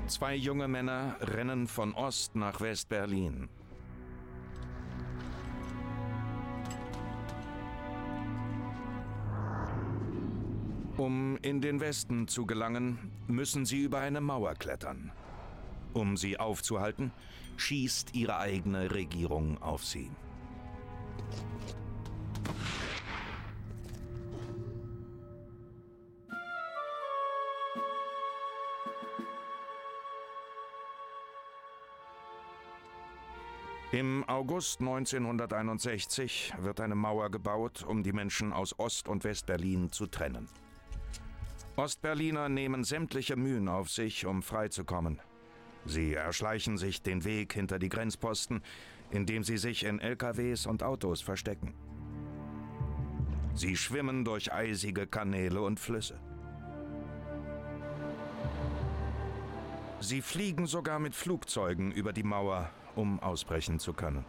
Zwei junge Männer rennen von Ost nach West-Berlin. Um in den Westen zu gelangen, müssen sie über eine Mauer klettern. Um sie aufzuhalten, schießt ihre eigene Regierung auf sie. Im August 1961 wird eine Mauer gebaut, um die Menschen aus Ost- und West-Berlin zu trennen. Ostberliner nehmen sämtliche Mühen auf sich, um freizukommen. Sie erschleichen sich den Weg hinter die Grenzposten, indem sie sich in LKWs und Autos verstecken. Sie schwimmen durch eisige Kanäle und Flüsse. Sie fliegen sogar mit Flugzeugen über die Mauer, um ausbrechen zu können.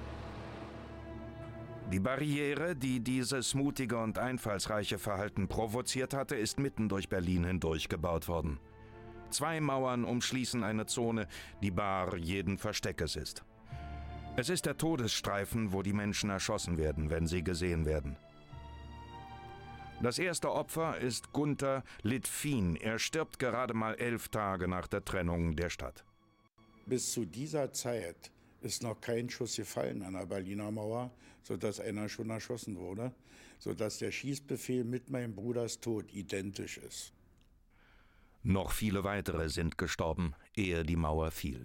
Die Barriere, die dieses mutige und einfallsreiche Verhalten provoziert hatte, ist mitten durch Berlin hindurch gebaut worden. 2 Mauern umschließen eine Zone, die bar jeden Versteckes ist. Es ist der Todesstreifen, wo die Menschen erschossen werden, wenn sie gesehen werden. Das erste Opfer ist Gunther Litfin. Er stirbt gerade mal 11 Tage nach der Trennung der Stadt. Bis zu dieser Zeit ist noch kein Schuss gefallen an der Berliner Mauer, sodass einer schon erschossen wurde, sodass der Schießbefehl mit meinem Bruders Tod identisch ist. Noch viele weitere sind gestorben, ehe die Mauer fiel.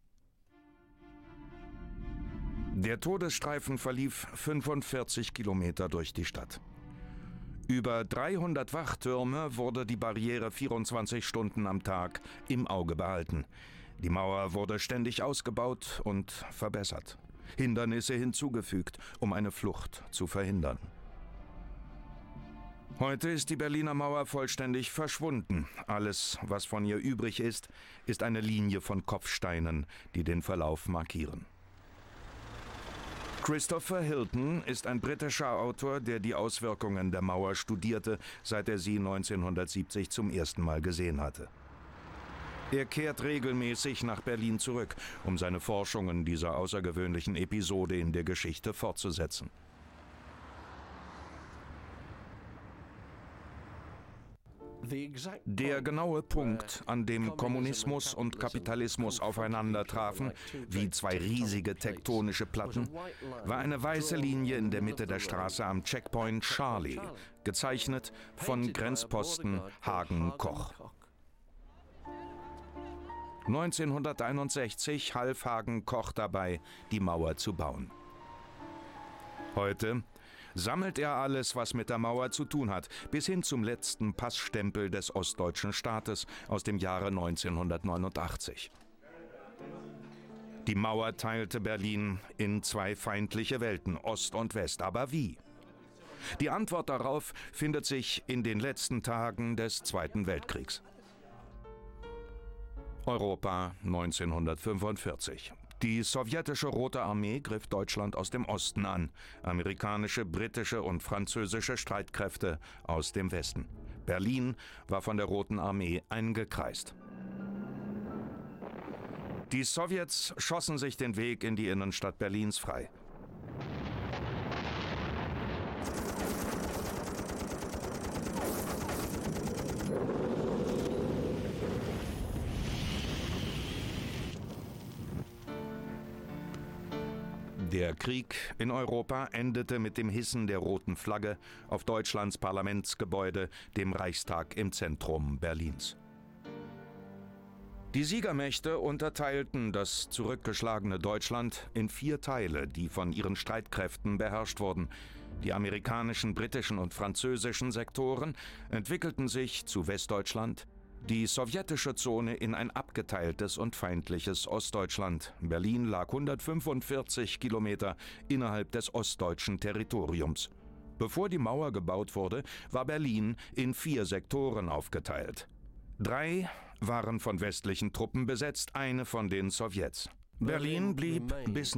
Der Todesstreifen verlief 45 Kilometer durch die Stadt. Über 300 Wachtürme wurde die Barriere 24 Stunden am Tag im Auge behalten. Die Mauer wurde ständig ausgebaut und verbessert. Hindernisse hinzugefügt, um eine Flucht zu verhindern. Heute ist die Berliner Mauer vollständig verschwunden. Alles, was von ihr übrig ist, ist eine Linie von Kopfsteinen, die den Verlauf markieren. Christopher Hilton ist ein britischer Autor, der die Auswirkungen der Mauer studierte, seit er sie 1970 zum ersten Mal gesehen hatte. Er kehrt regelmäßig nach Berlin zurück, um seine Forschungen dieser außergewöhnlichen Episode in der Geschichte fortzusetzen. Der genaue Punkt, an dem Kommunismus und Kapitalismus aufeinander trafen, wie 2 riesige tektonische Platten, war eine weiße Linie in der Mitte der Straße am Checkpoint Charlie, gezeichnet von Grenzposten Hagen-Koch. 1961 half Hagen-Koch dabei, die Mauer zu bauen. Heute sammelt er alles, was mit der Mauer zu tun hat, bis hin zum letzten Passstempel des ostdeutschen Staates aus dem Jahre 1989. Die Mauer teilte Berlin in 2 feindliche Welten, Ost und West. Aber wie? Die Antwort darauf findet sich in den letzten Tagen des Zweiten Weltkriegs. Europa 1945. Die sowjetische Rote Armee griff Deutschland aus dem Osten an, amerikanische, britische und französische Streitkräfte aus dem Westen. Berlin war von der Roten Armee eingekreist. Die Sowjets schossen sich den Weg in die Innenstadt Berlins frei. Der Krieg in Europa endete mit dem Hissen der roten Flagge auf Deutschlands Parlamentsgebäude, dem Reichstag im Zentrum Berlins. Die Siegermächte unterteilten das zurückgeschlagene Deutschland in 4 Teile, die von ihren Streitkräften beherrscht wurden. Die amerikanischen, britischen und französischen Sektoren entwickelten sich zu Westdeutschland, die sowjetische Zone in ein abgeteiltes und feindliches Ostdeutschland. Berlin lag 145 Kilometer innerhalb des ostdeutschen Territoriums. Bevor die Mauer gebaut wurde, war Berlin in 4 Sektoren aufgeteilt. 3 waren von westlichen Truppen besetzt, eine von den Sowjets. Berlin blieb bis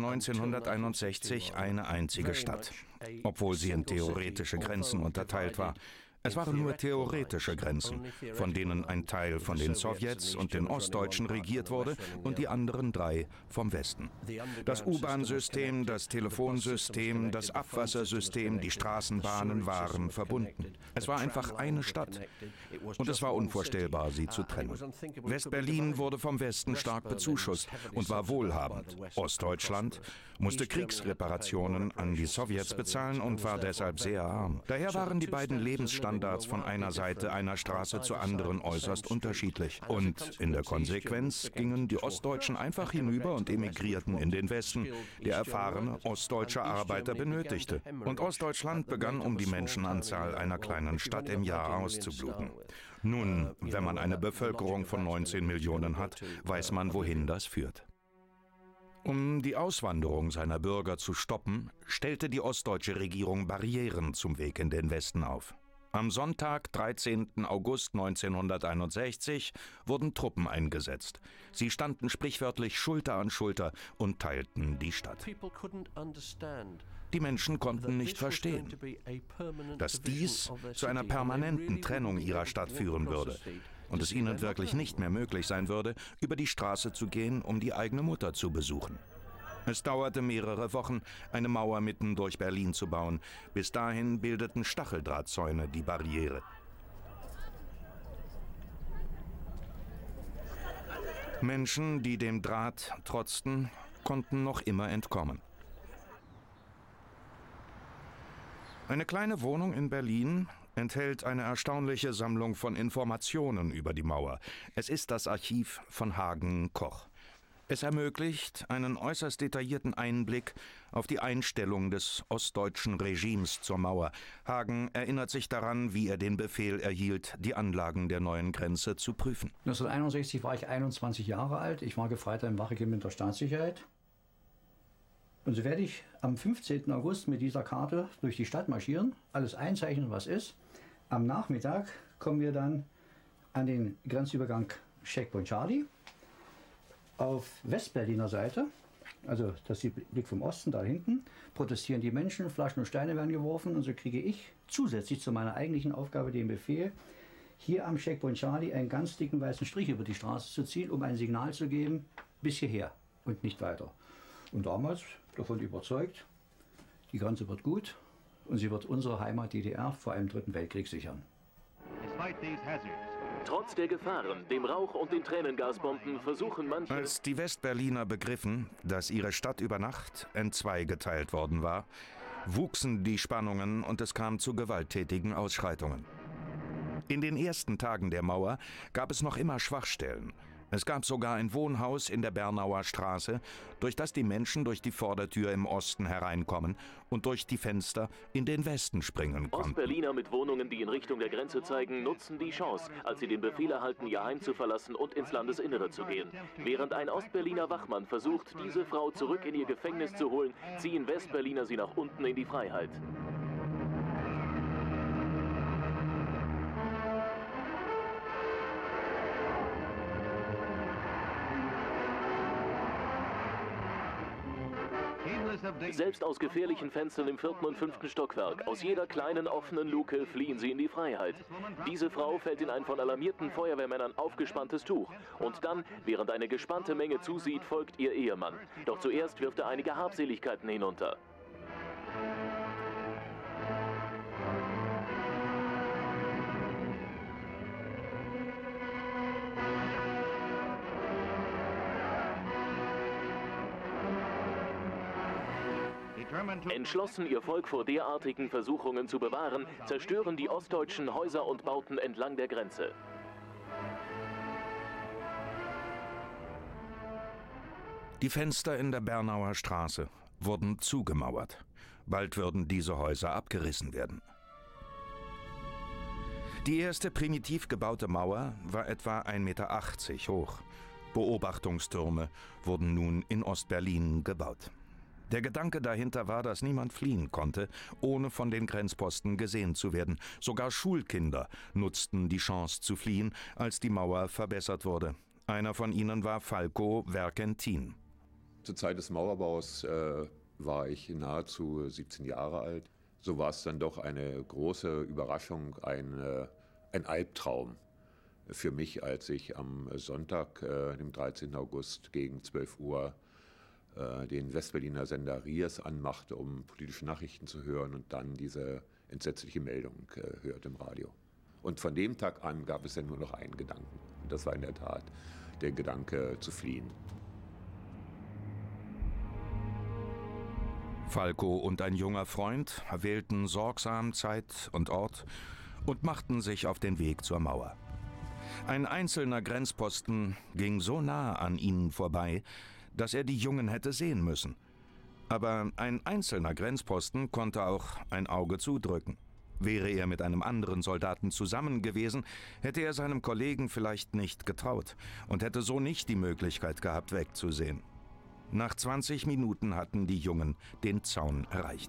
1961 eine einzige Stadt, obwohl sie in theoretische Grenzen unterteilt war. Es waren nur theoretische Grenzen, von denen ein Teil von den Sowjets und den Ostdeutschen regiert wurde und die anderen 3 vom Westen. Das U-Bahn-System, das Telefonsystem, das Abwassersystem, die Straßenbahnen waren verbunden. Es war einfach eine Stadt und es war unvorstellbar, sie zu trennen. West-Berlin wurde vom Westen stark bezuschusst und war wohlhabend. Ostdeutschland musste Kriegsreparationen an die Sowjets bezahlen und war deshalb sehr arm. Daher waren die beiden Lebensstandards von einer Seite einer Straße zur anderen äußerst unterschiedlich. Und in der Konsequenz gingen die Ostdeutschen einfach hinüber und emigrierten in den Westen, der erfahrene ostdeutsche Arbeiter benötigte. Und Ostdeutschland begann, um die Menschenanzahl einer kleinen Stadt im Jahr auszubluten. Nun, wenn man eine Bevölkerung von 19 Millionen hat, weiß man, wohin das führt. Um die Auswanderung seiner Bürger zu stoppen, stellte die ostdeutsche Regierung Barrieren zum Weg in den Westen auf. Am Sonntag, 13. August 1961, wurden Truppen eingesetzt. Sie standen sprichwörtlich Schulter an Schulter und teilten die Stadt. Die Menschen konnten nicht verstehen, dass dies zu einer permanenten Trennung ihrer Stadt führen würde und es ihnen wirklich nicht mehr möglich sein würde, über die Straße zu gehen, um die eigene Mutter zu besuchen. Es dauerte mehrere Wochen, eine Mauer mitten durch Berlin zu bauen. Bis dahin bildeten Stacheldrahtzäune die Barriere. Menschen, die dem Draht trotzten, konnten noch immer entkommen. Eine kleine Wohnung in Berlin enthält eine erstaunliche Sammlung von Informationen über die Mauer. Es ist das Archiv von Hagen Koch. Es ermöglicht einen äußerst detaillierten Einblick auf die Einstellung des ostdeutschen Regimes zur Mauer. Hagen erinnert sich daran, wie er den Befehl erhielt, die Anlagen der neuen Grenze zu prüfen. 1961 war ich 21 Jahre alt. Ich war Gefreiter im Wachregiment der Staatssicherheit. Und so werde ich am 15. August mit dieser Karte durch die Stadt marschieren, alles einzeichnen, was ist. Am Nachmittag kommen wir dann an den Grenzübergang Checkpoint Charlie. Auf Westberliner Seite, also das ist der Blick vom Osten, da hinten, protestieren die Menschen, Flaschen und Steine werden geworfen und so kriege ich zusätzlich zu meiner eigentlichen Aufgabe den Befehl, hier am Checkpoint Charlie einen ganz dicken weißen Strich über die Straße zu ziehen, um ein Signal zu geben, bis hierher und nicht weiter. Und damals davon überzeugt, die Grenze wird gut und sie wird unsere Heimat DDR vor einem 3. Weltkrieg sichern. Trotz der Gefahren, dem Rauch und den Tränengasbomben versuchen manche... Als die Westberliner begriffen, dass ihre Stadt über Nacht entzweigeteilt worden war, wuchsen die Spannungen und es kam zu gewalttätigen Ausschreitungen. In den ersten Tagen der Mauer gab es noch immer Schwachstellen. Es gab sogar ein Wohnhaus in der Bernauer Straße, durch das die Menschen durch die Vordertür im Osten hereinkommen und durch die Fenster in den Westen springen konnten. Ostberliner mit Wohnungen, die in Richtung der Grenze zeigen, nutzen die Chance, als sie den Befehl erhalten, ihr Heim zu verlassen und ins Landesinnere zu gehen. Während ein Ostberliner Wachmann versucht, diese Frau zurück in ihr Gefängnis zu holen, ziehen Westberliner sie nach unten in die Freiheit. Selbst aus gefährlichen Fenstern im 4. und 5. Stockwerk, aus jeder kleinen offenen Luke fliehen sie in die Freiheit. Diese Frau fällt in ein von alarmierten Feuerwehrmännern aufgespanntes Tuch. Und dann, während eine gespannte Menge zusieht, folgt ihr Ehemann. Doch zuerst wirft er einige Habseligkeiten hinunter. Entschlossen, ihr Volk vor derartigen Versuchungen zu bewahren, zerstören die Ostdeutschen Häuser und Bauten entlang der Grenze. Die Fenster in der Bernauer Straße wurden zugemauert. Bald würden diese Häuser abgerissen werden. Die erste primitiv gebaute Mauer war etwa 1,80 Meter hoch. Beobachtungstürme wurden nun in Ostberlin gebaut. Der Gedanke dahinter war, dass niemand fliehen konnte, ohne von den Grenzposten gesehen zu werden. Sogar Schulkinder nutzten die Chance zu fliehen, als die Mauer verbessert wurde. Einer von ihnen war Falco Verkentin. Zur Zeit des Mauerbaus war ich nahezu 17 Jahre alt. So war es dann doch eine große Überraschung, ein Albtraum für mich, als ich am Sonntag, dem 13. August gegen 12 Uhr den Westberliner Sender Riers anmachte, um politische Nachrichten zu hören und dann diese entsetzliche Meldung hörte im Radio. Und von dem Tag an gab es dann nur noch einen Gedanken. Und das war in der Tat der Gedanke zu fliehen. Falco und ein junger Freund wählten sorgsam Zeit und Ort und machten sich auf den Weg zur Mauer. Ein einzelner Grenzposten ging so nah an ihnen vorbei, dass er die Jungen hätte sehen müssen. Aber ein einzelner Grenzposten konnte auch ein Auge zudrücken. Wäre er mit einem anderen Soldaten zusammen gewesen, hätte er seinem Kollegen vielleicht nicht getraut und hätte so nicht die Möglichkeit gehabt, wegzusehen. Nach 20 Minuten hatten die Jungen den Zaun erreicht.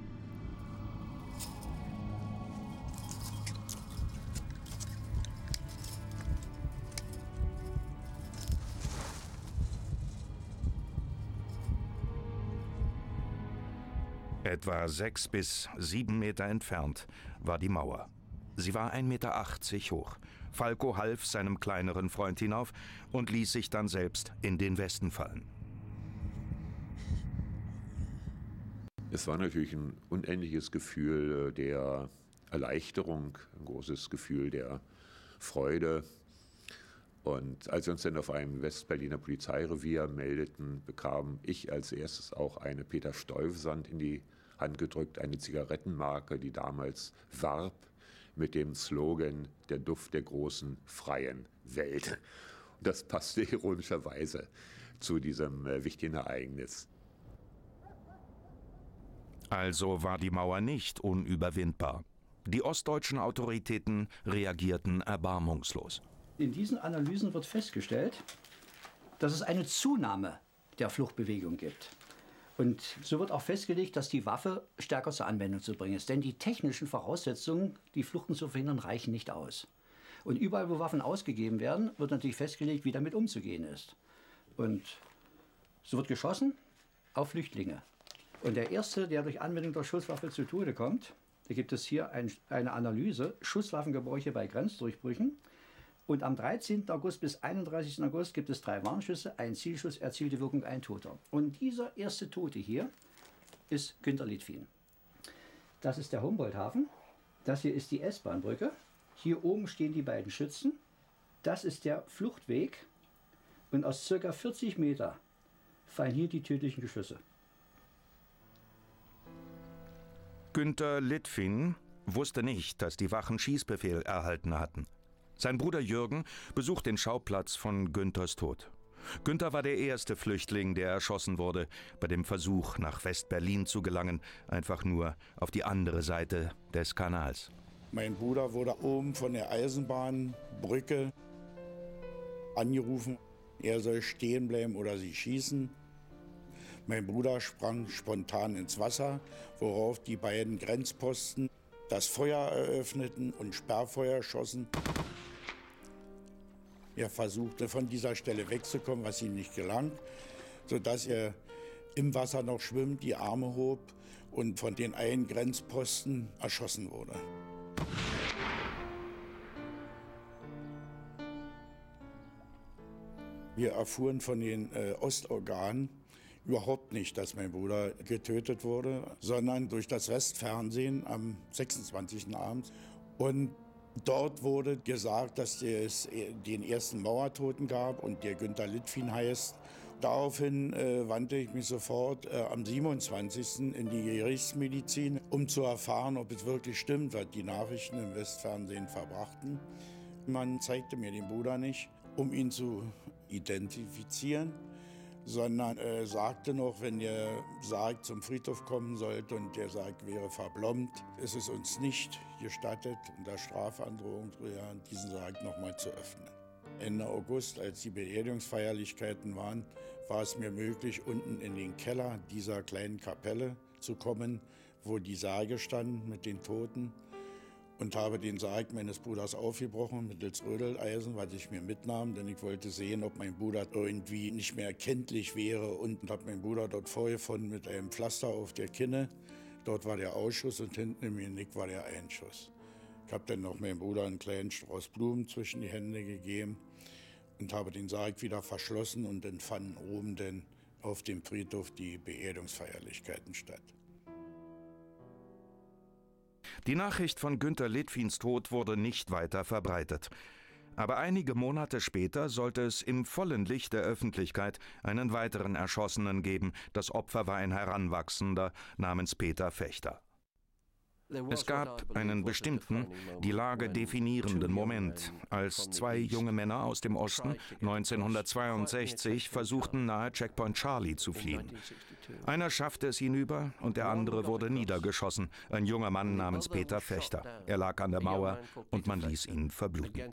Etwa 6 bis 7 Meter entfernt war die Mauer. Sie war 1,80 Meter hoch. Falco half seinem kleineren Freund hinauf und ließ sich dann selbst in den Westen fallen. Es war natürlich ein unendliches Gefühl der Erleichterung, ein großes Gefühl der Freude. Und als wir uns dann auf einem Westberliner Polizeirevier meldeten, bekam ich als erstes auch eine Peter Stuyvesant in die Hand gedrückt, eine Zigarettenmarke, die damals warb mit dem Slogan „Der Duft der großen, freien Welt". Und das passte ironischerweise zu diesem wichtigen Ereignis. Also war die Mauer nicht unüberwindbar. Die ostdeutschen Autoritäten reagierten erbarmungslos. In diesen Analysen wird festgestellt, dass es eine Zunahme der Fluchtbewegung gibt. Und so wird auch festgelegt, dass die Waffe stärker zur Anwendung zu bringen ist. Denn die technischen Voraussetzungen, die Fluchten zu verhindern, reichen nicht aus. Und überall, wo Waffen ausgegeben werden, wird natürlich festgelegt, wie damit umzugehen ist. Und so wird geschossen auf Flüchtlinge. Und der Erste, der durch Anwendung der Schusswaffe zu Tode kommt, da gibt es hier eine Analyse, Schusswaffengebräuche bei Grenzdurchbrüchen. Und am 13. August bis 31. August gibt es 3 Warnschüsse, ein Zielschuss, erzielte Wirkung, ein Toter. Und dieser erste Tote hier ist Günter Litvin. Das ist der Humboldt-Hafen, das hier ist die S-Bahn-Brücke, hier oben stehen die beiden Schützen, das ist der Fluchtweg und aus ca. 40 Meter fallen hier die tödlichen Geschüsse. Günter Litvin wusste nicht, dass die Wachen Schießbefehl erhalten hatten. Sein Bruder Jürgen besucht den Schauplatz von Günthers Tod. Günter war der erste Flüchtling, der erschossen wurde, bei dem Versuch, nach West-Berlin zu gelangen, einfach nur auf die andere Seite des Kanals. Mein Bruder wurde oben von der Eisenbahnbrücke angerufen, er soll stehen bleiben oder sie schießen. Mein Bruder sprang spontan ins Wasser, worauf die beiden Grenzposten das Feuer eröffneten und Sperrfeuer schossen. Er versuchte von dieser Stelle wegzukommen, was ihm nicht gelang, sodass er im Wasser noch schwimmend die Arme hob und von den einen Grenzposten erschossen wurde. Wir erfuhren von den Ostorganen überhaupt nicht, dass mein Bruder getötet wurde, sondern durch das Westfernsehen am 26. abends. Und dort wurde gesagt, dass es den ersten Mauertoten gab und der Günter Litvin heißt. Daraufhin wandte ich mich sofort am 27. in die Gerichtsmedizin, um zu erfahren, ob es wirklich stimmt, was die Nachrichten im Westfernsehen verbrachten. Man zeigte mir den Bruder nicht, um ihn zu identifizieren, sondern sagte noch, wenn der Sarg zum Friedhof kommen sollte und der Sarg wäre verblombt, ist es uns nicht gestattet, unter Strafandrohung diesen Sarg nochmal zu öffnen. Ende August, als die Beerdigungsfeierlichkeiten waren, war es mir möglich, unten in den Keller dieser kleinen Kapelle zu kommen, wo die Särge standen mit den Toten, und habe den Sarg meines Bruders aufgebrochen mittels Rödeleisen, was ich mir mitnahm, denn ich wollte sehen, ob mein Bruder irgendwie nicht mehr erkenntlich wäre, und habe meinen Bruder dort vorgefunden mit einem Pflaster auf der Kinne. Dort war der Ausschuss und hinten im Genick war der Einschuss. Ich habe dann noch meinem Bruder einen kleinen Strauß Blumen zwischen die Hände gegeben und habe den Sarg wieder verschlossen und dann fanden oben dann auf dem Friedhof die Beerdigungsfeierlichkeiten statt. Die Nachricht von Günter Litfins Tod wurde nicht weiter verbreitet. Aber einige Monate später sollte es im vollen Licht der Öffentlichkeit einen weiteren Erschossenen geben. Das Opfer war ein Heranwachsender namens Peter Fechter. Es gab einen bestimmten, die Lage definierenden Moment, als zwei junge Männer aus dem Osten 1962 versuchten, nahe Checkpoint Charlie zu fliehen. Einer schaffte es hinüber und der andere wurde niedergeschossen, ein junger Mann namens Peter Fechter. Er lag an der Mauer und man ließ ihn verbluten.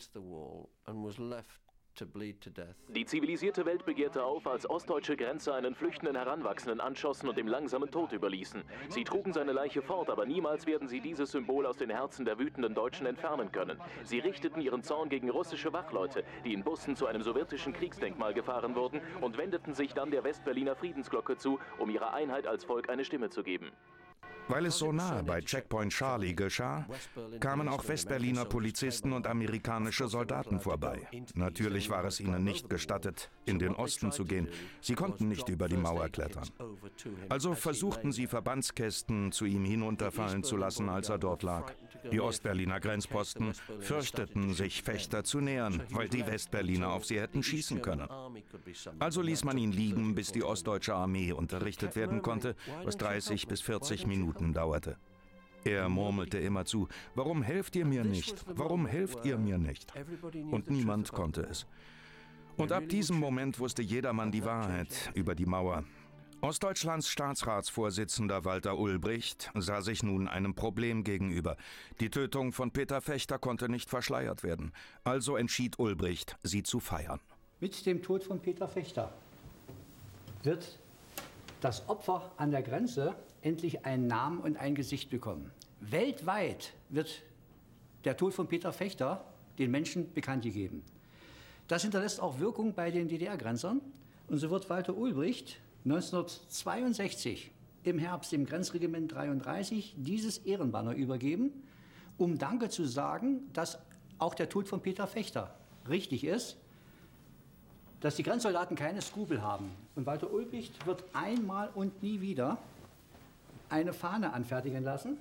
Die zivilisierte Welt begehrte auf, als ostdeutsche Grenzer einen flüchtenden Heranwachsenden anschossen und dem langsamen Tod überließen. Sie trugen seine Leiche fort, aber niemals werden sie dieses Symbol aus den Herzen der wütenden Deutschen entfernen können. Sie richteten ihren Zorn gegen russische Wachleute, die in Bussen zu einem sowjetischen Kriegsdenkmal gefahren wurden, und wendeten sich dann der Westberliner Friedensglocke zu, um ihrer Einheit als Volk eine Stimme zu geben. Weil es so nahe bei Checkpoint Charlie geschah, kamen auch Westberliner Polizisten und amerikanische Soldaten vorbei. Natürlich war es ihnen nicht gestattet, in den Osten zu gehen. Sie konnten nicht über die Mauer klettern. Also versuchten sie, Verbandskästen zu ihm hinunterfallen zu lassen, als er dort lag. Die Ostberliner Grenzposten fürchteten sich, Fechter zu nähern, weil die Westberliner auf sie hätten schießen können. Also ließ man ihn liegen, bis die ostdeutsche Armee unterrichtet werden konnte, was 30 bis 40 Minuten dauerte. Er murmelte immerzu: Warum helft ihr mir nicht? Warum helft ihr mir nicht? Und niemand konnte es. Und ab diesem Moment wusste jedermann die Wahrheit über die Mauer. Ostdeutschlands Staatsratsvorsitzender Walter Ulbricht sah sich nun einem Problem gegenüber. Die Tötung von Peter Fechter konnte nicht verschleiert werden. Also entschied Ulbricht, sie zu feiern. Mit dem Tod von Peter Fechter wird das Opfer an der Grenze endlich einen Namen und ein Gesicht bekommen. Weltweit wird der Tod von Peter Fechter den Menschen bekannt gegeben. Das hinterlässt auch Wirkung bei den DDR-Grenzern. Und so wird Walter Ulbricht 1962 im Herbst dem Grenzregiment 33 dieses Ehrenbanner übergeben, um Danke zu sagen, dass auch der Tod von Peter Fechter richtig ist, dass die Grenzsoldaten keine Skrupel haben. Und Walter Ulbricht wird einmal und nie wieder eine Fahne anfertigen lassen,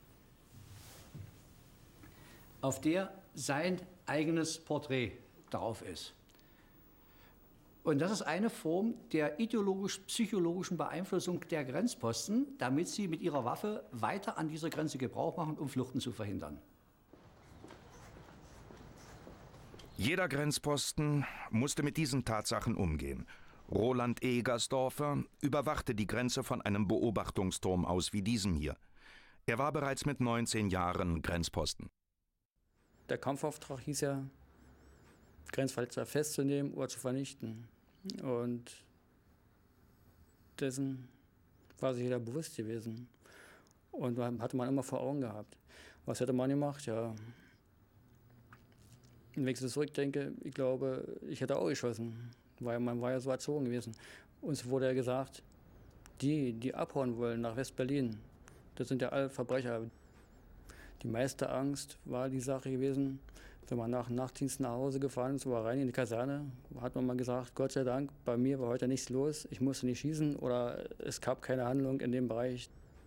auf der sein eigenes Porträt drauf ist. Und das ist eine Form der ideologisch-psychologischen Beeinflussung der Grenzposten, damit sie mit ihrer Waffe weiter an dieser Grenze Gebrauch machen, um Fluchten zu verhindern. Jeder Grenzposten musste mit diesen Tatsachen umgehen. Roland Egersdorfer überwachte die Grenze von einem Beobachtungsturm aus wie diesem hier. Er war bereits mit 19 Jahren Grenzposten. Der Kampfauftrag hieß ja, Grenzverletzer festzunehmen oder zu vernichten. Und dessen war sich jeder bewusst gewesen. Und hatte man immer vor Augen gehabt. Was hätte man gemacht? Ja, wenn ich so zurückdenke, ich glaube, ich hätte auch geschossen. Weil man war ja so erzogen gewesen. Uns wurde ja gesagt, die abhauen wollen nach West-Berlin, das sind ja alle Verbrecher. Die meiste Angst war die Sache gewesen, wenn man nach dem Nachtdienst nach Hause gefahren ist, war rein in die Kaserne, hat man mal gesagt, Gott sei Dank, bei mir war heute nichts los, ich musste nicht schießen oder es gab keine Handlung in dem Bereich.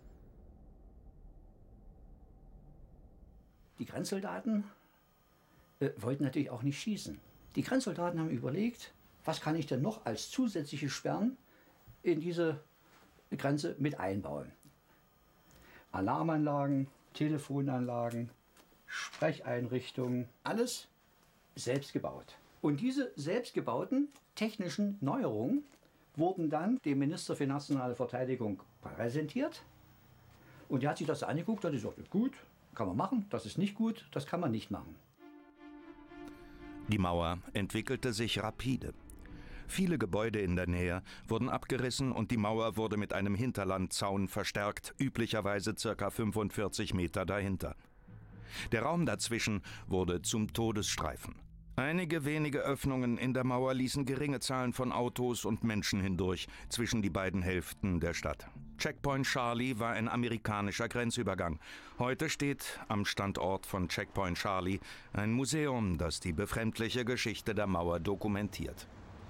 Die Grenzsoldaten wollten natürlich auch nicht schießen. Die Grenzsoldaten haben überlegt, was kann ich denn noch als zusätzliche Sperren in diese Grenze mit einbauen? Alarmanlagen, Telefonanlagen, Sprecheinrichtungen, alles selbst gebaut. Und diese selbstgebauten technischen Neuerungen wurden dann dem Minister für nationale Verteidigung präsentiert. Und der hat sich das angeguckt und hat gesagt, gut, kann man machen, das ist nicht gut, das kann man nicht machen. Die Mauer entwickelte sich rapide. Viele Gebäude in der Nähe wurden abgerissen und die Mauer wurde mit einem Hinterlandzaun verstärkt, üblicherweise ca. 45 Meter dahinter. Der Raum dazwischen wurde zum Todesstreifen. Einige wenige Öffnungen in der Mauer ließen geringe Zahlen von Autos und Menschen hindurch zwischen die beiden Hälften der Stadt. Checkpoint Charlie war ein amerikanischer Grenzübergang. Heute steht am Standort von Checkpoint Charlie ein Museum, das die befremdliche Geschichte der Mauer dokumentiert.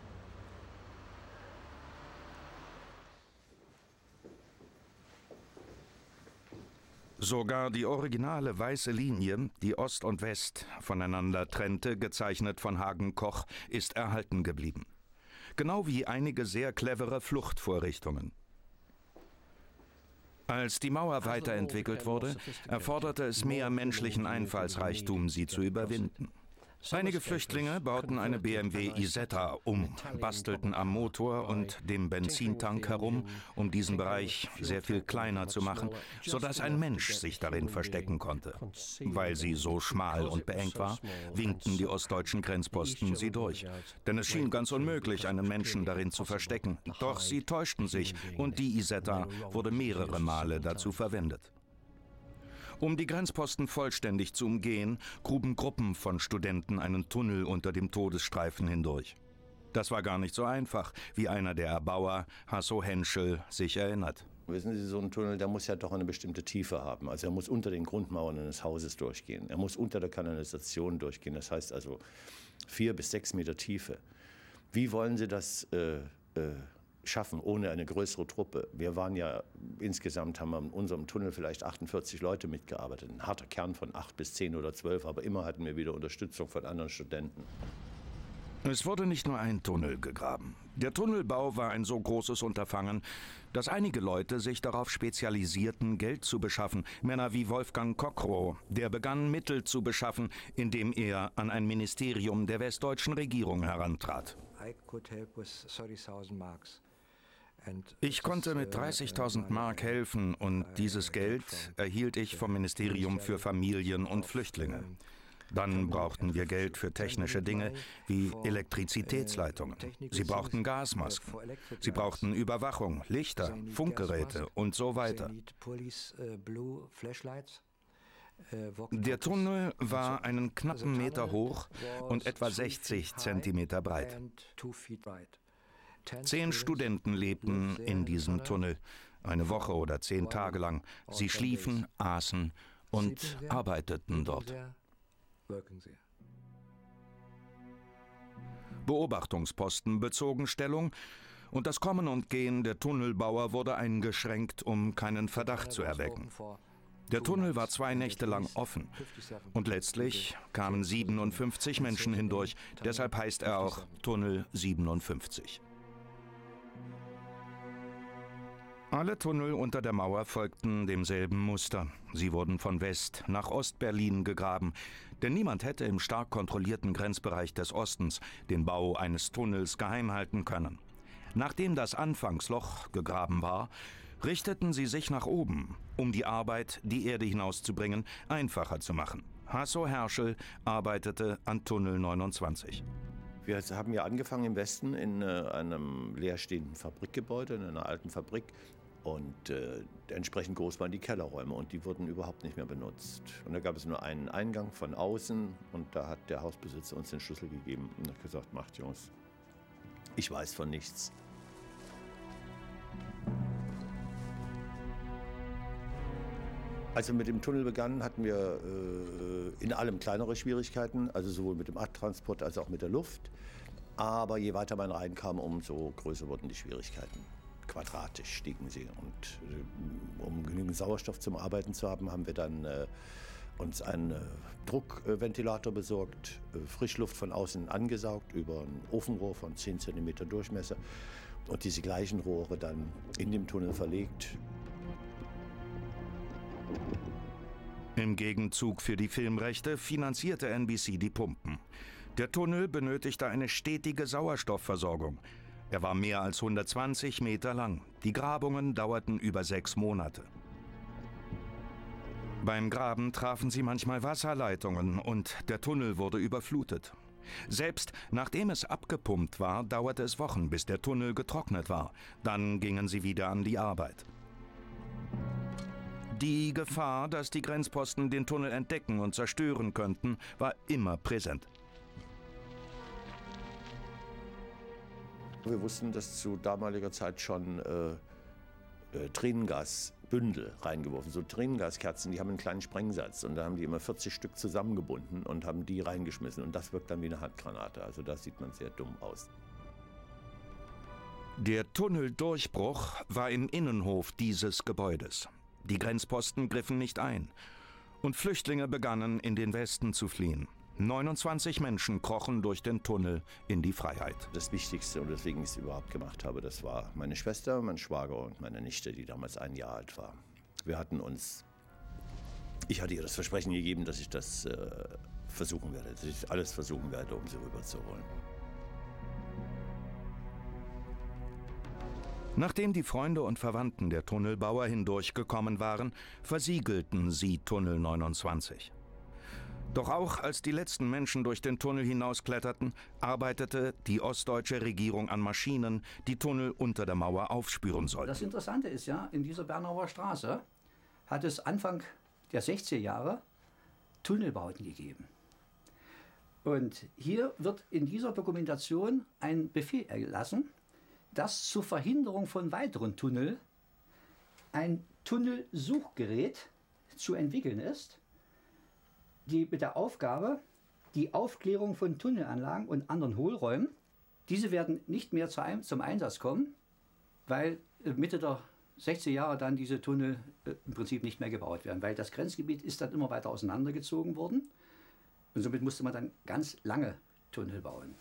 Sogar die originale weiße Linie, die Ost und West voneinander trennte, gezeichnet von Hagen Koch, ist erhalten geblieben. Genau wie einige sehr clevere Fluchtvorrichtungen. Als die Mauer weiterentwickelt wurde, erforderte es mehr menschlichen Einfallsreichtum, sie zu überwinden. Einige Flüchtlinge bauten eine BMW Isetta um, bastelten am Motor und dem Benzintank herum, um diesen Bereich sehr viel kleiner zu machen, sodass ein Mensch sich darin verstecken konnte. Weil sie so schmal und beengt war, winkten die ostdeutschen Grenzposten sie durch. Denn es schien ganz unmöglich, einen Menschen darin zu verstecken. Doch sie täuschten sich und die Isetta wurde mehrere Male dazu verwendet. Um die Grenzposten vollständig zu umgehen, gruben Gruppen von Studenten einen Tunnel unter dem Todesstreifen hindurch. Das war gar nicht so einfach, wie einer der Erbauer, Hasso Henschel, sich erinnert. Wissen Sie, so ein Tunnel, der muss ja doch eine bestimmte Tiefe haben. Also er muss unter den Grundmauern eines Hauses durchgehen. Er muss unter der Kanalisation durchgehen. Das heißt also 4 bis 6 Meter Tiefe. Wie wollen Sie das schaffen, ohne eine größere Truppe? Wir waren ja, insgesamt haben wir in unserem Tunnel vielleicht 48 Leute mitgearbeitet. Ein harter Kern von 8 bis 10 oder 12, aber immer hatten wir wieder Unterstützung von anderen Studenten. Es wurde nicht nur ein Tunnel gegraben. Der Tunnelbau war ein so großes Unterfangen, dass einige Leute sich darauf spezialisierten, Geld zu beschaffen. Männer wie Wolfgang Kockrow, der begann, Mittel zu beschaffen, indem er an ein Ministerium der westdeutschen Regierung herantrat. Ich konnte mit 30.000 Mark helfen und dieses Geld erhielt ich vom Ministerium für Familien und Flüchtlinge. Dann brauchten wir Geld für technische Dinge wie Elektrizitätsleitungen. Sie brauchten Gasmasken. Sie brauchten Überwachung, Lichter, Funkgeräte und so weiter. Der Tunnel war einen knappen Meter hoch und etwa 60 Zentimeter breit. 10 Studenten lebten in diesem Tunnel, eine Woche oder 10 Tage lang. Sie schliefen, aßen und arbeiteten dort. Beobachtungsposten bezogen Stellung und das Kommen und Gehen der Tunnelbauer wurde eingeschränkt, um keinen Verdacht zu erwecken. Der Tunnel war 2 Nächte lang offen und letztlich kamen 57 Menschen hindurch, deshalb heißt er auch Tunnel 57. Alle Tunnel unter der Mauer folgten demselben Muster. Sie wurden von West nach Ostberlin gegraben, denn niemand hätte im stark kontrollierten Grenzbereich des Ostens den Bau eines Tunnels geheim halten können. Nachdem das Anfangsloch gegraben war, richteten sie sich nach oben, um die Arbeit, die Erde hinauszubringen, einfacher zu machen. Hasso Henschel arbeitete an Tunnel 29. Wir haben ja angefangen im Westen in einem leerstehenden Fabrikgebäude, in einer alten Fabrik. Und entsprechend groß waren die Kellerräume und die wurden überhaupt nicht mehr benutzt. Und da gab es nur einen Eingang von außen und da hat der Hausbesitzer uns den Schlüssel gegeben und hat gesagt, macht Jungs, ich weiß von nichts. Als wir mit dem Tunnel begannen, hatten wir in allem kleinere Schwierigkeiten, also sowohl mit dem Abtransport als auch mit der Luft. Aber je weiter man reinkam, umso größer wurden die Schwierigkeiten. Quadratisch stiegen sie. Und um genügend Sauerstoff zum Arbeiten zu haben, haben wir dann uns einen Druckventilator besorgt, Frischluft von außen angesaugt über ein Ofenrohr von 10 cm Durchmesser und diese gleichen Rohre dann in dem Tunnel verlegt. Im Gegenzug für die Filmrechte finanzierte NBC die Pumpen. Der Tunnel benötigte eine stetige Sauerstoffversorgung. Er war mehr als 120 Meter lang. Die Grabungen dauerten über 6 Monate. Beim Graben trafen sie manchmal Wasserleitungen und der Tunnel wurde überflutet. Selbst nachdem es abgepumpt war, dauerte es Wochen, bis der Tunnel getrocknet war. Dann gingen sie wieder an die Arbeit. Die Gefahr, dass die Grenzposten den Tunnel entdecken und zerstören könnten, war immer präsent. Wir wussten, dass zu damaliger Zeit schon Tränengasbündel reingeworfen, so Tränengaskerzen, die haben einen kleinen Sprengsatz und da haben die immer 40 Stück zusammengebunden und haben die reingeschmissen und das wirkt dann wie eine Handgranate, also da sieht man sehr dumm aus. Der Tunneldurchbruch war im Innenhof dieses Gebäudes. Die Grenzposten griffen nicht ein und Flüchtlinge begannen in den Westen zu fliehen. 29 Menschen krochen durch den Tunnel in die Freiheit. Das Wichtigste und weswegen ich es überhaupt gemacht habe, das war meine Schwester, mein Schwager und meine Nichte, die damals 1 Jahr alt war. Ich hatte ihr das Versprechen gegeben, dass ich das versuchen werde, dass ich alles versuchen werde, um sie rüberzuholen. Nachdem die Freunde und Verwandten der Tunnelbauer hindurchgekommen waren, versiegelten sie Tunnel 29. Doch auch als die letzten Menschen durch den Tunnel hinauskletterten, arbeitete die ostdeutsche Regierung an Maschinen, die Tunnel unter der Mauer aufspüren sollten. Das Interessante ist ja, in dieser Bernauer Straße hat es Anfang der 60er Jahre Tunnelbauten gegeben. Und hier wird in dieser Dokumentation ein Befehl erlassen, dass zur Verhinderung von weiteren Tunnel ein Tunnelsuchgerät zu entwickeln ist, die mit der Aufgabe, die Aufklärung von Tunnelanlagen und anderen Hohlräumen, diese werden nicht mehr zum Einsatz kommen, weil Mitte der 60er Jahre dann diese Tunnel im Prinzip nicht mehr gebaut werden, weil das Grenzgebiet ist dann immer weiter auseinandergezogen worden und somit musste man dann ganz lange Tunnel bauen.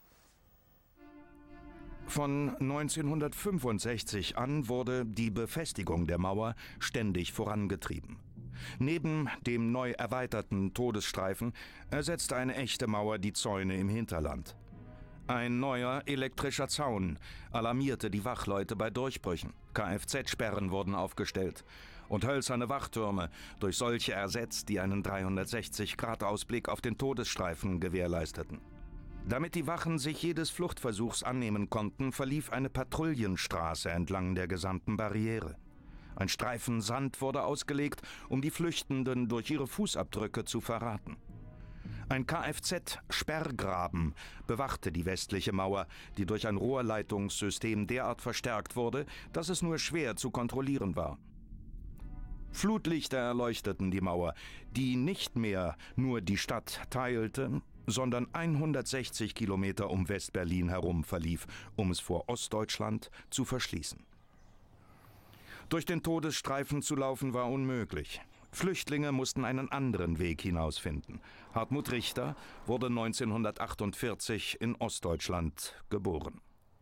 Von 1965 an wurde die Befestigung der Mauer ständig vorangetrieben. Neben dem neu erweiterten Todesstreifen ersetzte eine echte Mauer die Zäune im Hinterland. Ein neuer elektrischer Zaun alarmierte die Wachleute bei Durchbrüchen. Kfz-Sperren wurden aufgestellt und hölzerne Wachtürme durch solche ersetzt, die einen 360-Grad-Ausblick auf den Todesstreifen gewährleisteten. Damit die Wachen sich jedes Fluchtversuchs annehmen konnten, verlief eine Patrouillenstraße entlang der gesamten Barriere. Ein Streifen Sand wurde ausgelegt, um die Flüchtenden durch ihre Fußabdrücke zu verraten. Ein Kfz-Sperrgraben bewachte die westliche Mauer, die durch ein Rohrleitungssystem derart verstärkt wurde, dass es nur schwer zu kontrollieren war. Flutlichter erleuchteten die Mauer, die nicht mehr nur die Stadt teilte, sondern 160 Kilometer um West-Berlin herum verlief, um es vor Ostdeutschland zu verschließen. Durch den Todesstreifen zu laufen war unmöglich. Flüchtlinge mussten einen anderen Weg hinausfinden. Hartmut Richter wurde 1948 in Ostdeutschland geboren.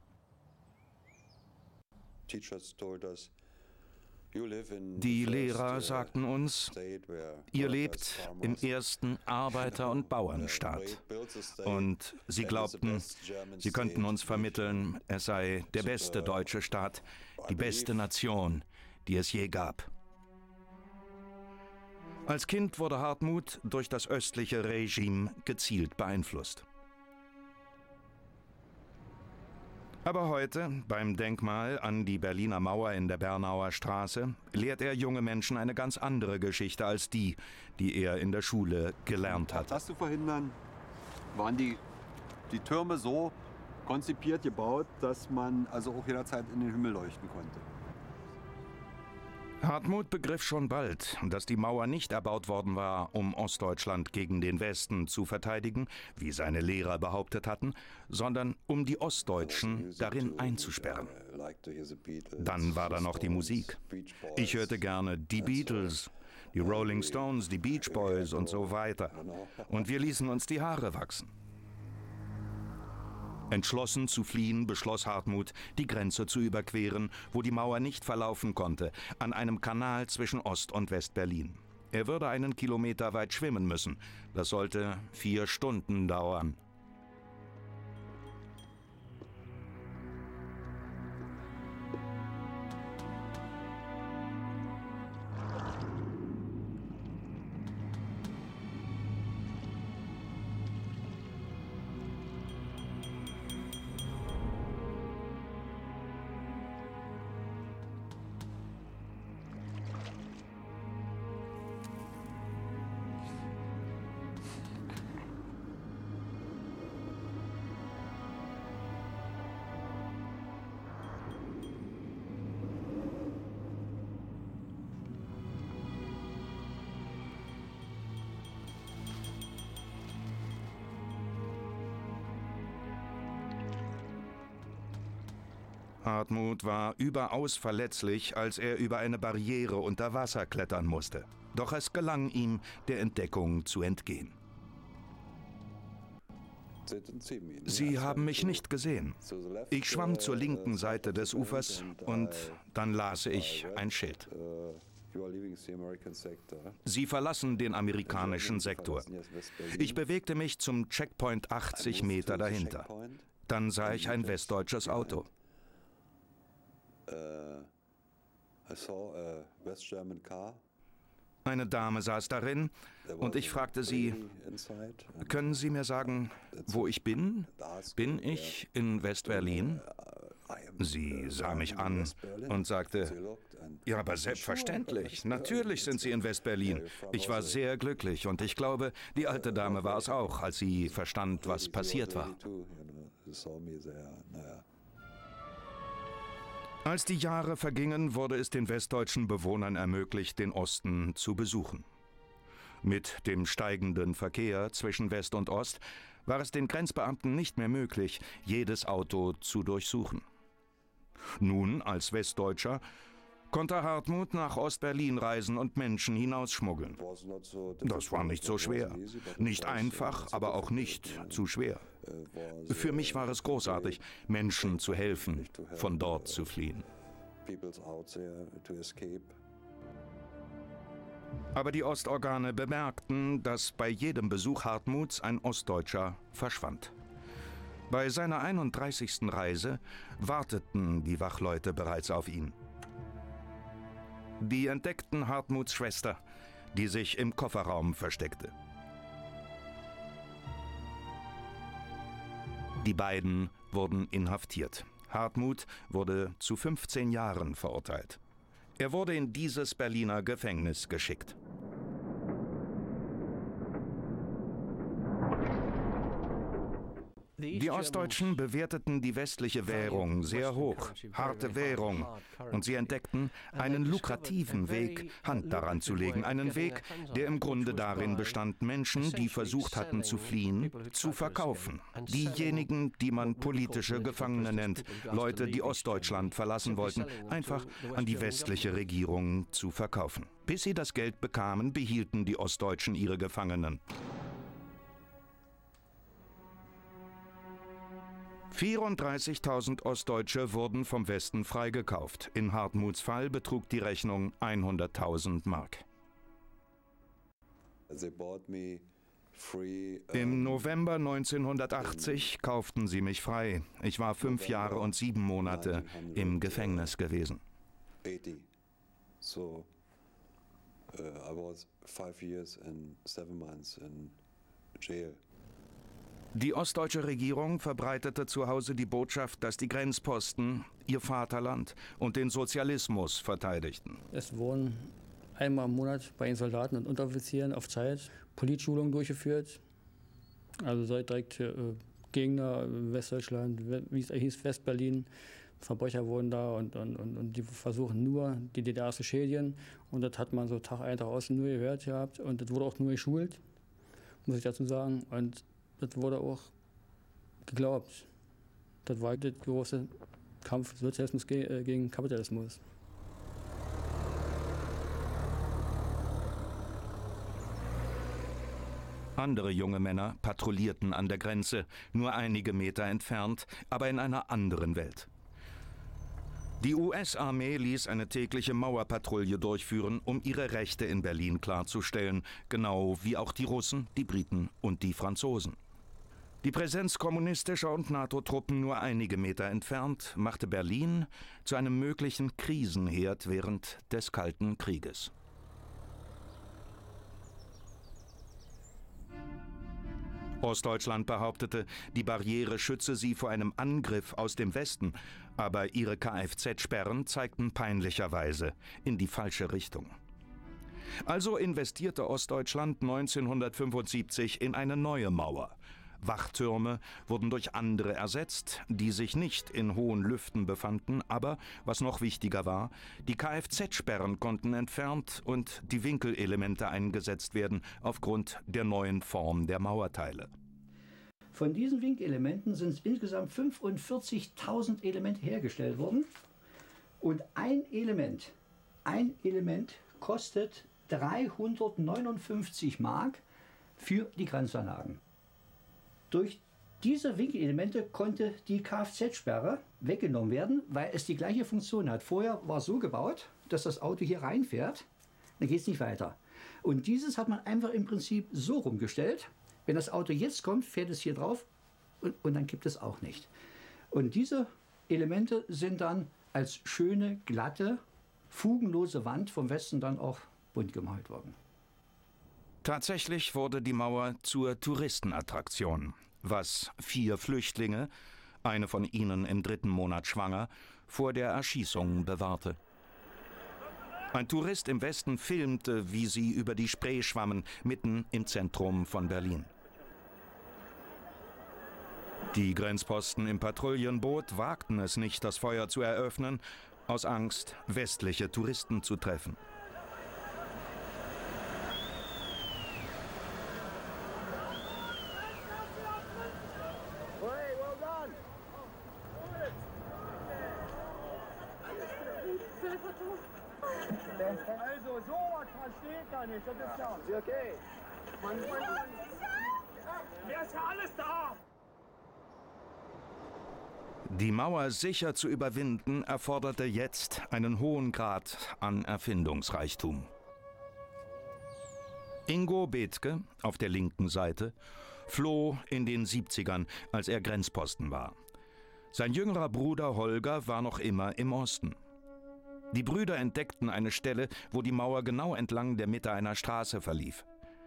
Die Lehrer sagten uns, ihr lebt im ersten Arbeiter- und Bauernstaat. Und sie glaubten, sie könnten uns vermitteln, es sei der beste deutsche Staat, die beste Nation, die es je gab. Als Kind wurde Hartmut durch das östliche Regime gezielt beeinflusst. Aber heute, beim Denkmal an die Berliner Mauer in der Bernauer Straße, lehrt er junge Menschen eine ganz andere Geschichte als die, die er in der Schule gelernt hat. Das zu verhindern, waren die Türme so konzipiert, gebaut, dass man also auch jederzeit in den Himmel leuchten konnte. Hartmut begriff schon bald, dass die Mauer nicht erbaut worden war, um Ostdeutschland gegen den Westen zu verteidigen, wie seine Lehrer behauptet hatten, sondern um die Ostdeutschen darin einzusperren. Dann war da noch die Musik. Ich hörte gerne die Beatles, die Rolling Stones, die Beach Boys und so weiter. Und wir ließen uns die Haare wachsen. Entschlossen zu fliehen, beschloss Hartmut, die Grenze zu überqueren, wo die Mauer nicht verlaufen konnte, an einem Kanal zwischen Ost- und West-Berlin. Er würde einen Kilometer weit schwimmen müssen. Das sollte 4 Stunden dauern. Hartmut war überaus verletzlich, als er über eine Barriere unter Wasser klettern musste. Doch es gelang ihm, der Entdeckung zu entgehen. Sie haben mich nicht gesehen. Ich schwamm zur linken Seite des Ufers und dann las ich ein Schild. Sie verlassen den amerikanischen Sektor. Ich bewegte mich zum Checkpoint 80 Meter dahinter. Dann sah ich ein westdeutsches Auto. Eine Dame saß darin und ich fragte sie, können Sie mir sagen, wo ich bin? Bin ich in West-Berlin? Sie sah mich an und sagte, ja, aber selbstverständlich, natürlich sind Sie in West-Berlin. Ich war sehr glücklich und ich glaube, die alte Dame war es auch, als sie verstand, was passiert war. Als die Jahre vergingen, wurde es den westdeutschen Bewohnern ermöglicht, den Osten zu besuchen. Mit dem steigenden Verkehr zwischen West und Ost war es den Grenzbeamten nicht mehr möglich, jedes Auto zu durchsuchen. Nun, als Westdeutscher, konnte Hartmut nach Ost-Berlin reisen und Menschen hinausschmuggeln. Das war nicht so schwer. Nicht einfach, aber auch nicht zu schwer. Für mich war es großartig, Menschen zu helfen, von dort zu fliehen. Aber die Ostorgane bemerkten, dass bei jedem Besuch Hartmuts ein Ostdeutscher verschwand. Bei seiner 31. Reise warteten die Wachleute bereits auf ihn. Die entdeckten Hartmuts Schwester, die sich im Kofferraum versteckte. Die beiden wurden inhaftiert. Hartmut wurde zu 15 Jahren verurteilt. Er wurde in dieses Berliner Gefängnis geschickt. Die Ostdeutschen bewerteten die westliche Währung sehr hoch, harte Währung, und sie entdeckten einen lukrativen Weg, Hand daran zu legen, einen Weg, der im Grunde darin bestand, Menschen, die versucht hatten zu fliehen, zu verkaufen. Diejenigen, die man politische Gefangene nennt, Leute, die Ostdeutschland verlassen wollten, einfach an die westliche Regierung zu verkaufen. Bis sie das Geld bekamen, behielten die Ostdeutschen ihre Gefangenen. 34.000 Ostdeutsche wurden vom Westen freigekauft. In Hartmuts Fall betrug die Rechnung 100.000 Mark. Im November 1980 kauften sie mich frei. Ich war 5 Jahre und 7 Monate im Gefängnis gewesen. I was 5 years and 7 months in jail. Die ostdeutsche Regierung verbreitete zu Hause die Botschaft, dass die Grenzposten ihr Vaterland und den Sozialismus verteidigten. Es wurden einmal im Monat bei den Soldaten und Unteroffizieren auf Zeit Politschulungen durchgeführt. Also direkt Gegner Westdeutschland, wie es hieß, West-Berlin. Verbrecher wurden da und die versuchen nur, die DDR zu schädigen. Und das hat man so Tag ein, Tag aus nur gehört gehabt. Und das wurde auch nur geschult, muss ich dazu sagen. Und das wurde auch geglaubt. Das war der große Kampf Sozialismus gegen Kapitalismus. Andere junge Männer patrouillierten an der Grenze, nur einige Meter entfernt, aber in einer anderen Welt. Die US-Armee ließ eine tägliche Mauerpatrouille durchführen, um ihre Rechte in Berlin klarzustellen, genau wie auch die Russen, die Briten und die Franzosen. Die Präsenz kommunistischer und NATO-Truppen nur einige Meter entfernt machte Berlin zu einem möglichen Krisenherd während des Kalten Krieges. Ostdeutschland behauptete, die Barriere schütze sie vor einem Angriff aus dem Westen, aber ihre Kfz-Sperren zeigten peinlicherweise in die falsche Richtung. Also investierte Ostdeutschland 1975 in eine neue Mauer. Wachtürme wurden durch andere ersetzt, die sich nicht in hohen Lüften befanden, aber, was noch wichtiger war, die Kfz-Sperren konnten entfernt und die Winkelelemente eingesetzt werden aufgrund der neuen Form der Mauerteile. Von diesen Winkelementen sind insgesamt 45.000 Elemente hergestellt worden. Und ein Element kostet 359 Mark für die Grenzanlagen. Durch diese Winkelelemente konnte die Kfz-Sperre weggenommen werden, weil es die gleiche Funktion hat. Vorher war es so gebaut, dass das Auto hier reinfährt, dann geht es nicht weiter. Und dieses hat man einfach im Prinzip so rumgestellt. Wenn das Auto jetzt kommt, fährt es hier drauf und dann kippt es auch nicht. Und diese Elemente sind dann als schöne, glatte, fugenlose Wand vom Westen dann auch bunt gemalt worden. Tatsächlich wurde die Mauer zur Touristenattraktion, was 4 Flüchtlinge, eine von ihnen im 3. Monat schwanger, vor der Erschießung bewahrte. Ein Tourist im Westen filmte, wie sie über die Spree schwammen, mitten im Zentrum von Berlin. Die Grenzposten im Patrouillenboot wagten es nicht, das Feuer zu eröffnen, aus Angst, westliche Touristen zu treffen. Also sowas versteht er nicht, das ist ja okay. Wer ist ja alles da? Die Mauer sicher zu überwinden, erforderte jetzt einen hohen Grad an Erfindungsreichtum. Ingo Bethke, auf der linken Seite, floh in den 70ern, als er Grenzposten war. Sein jüngerer Bruder Holger war noch immer im Osten. Die Brüder entdeckten eine Stelle, wo die Mauer genau entlang der Mitte einer Straße verlief.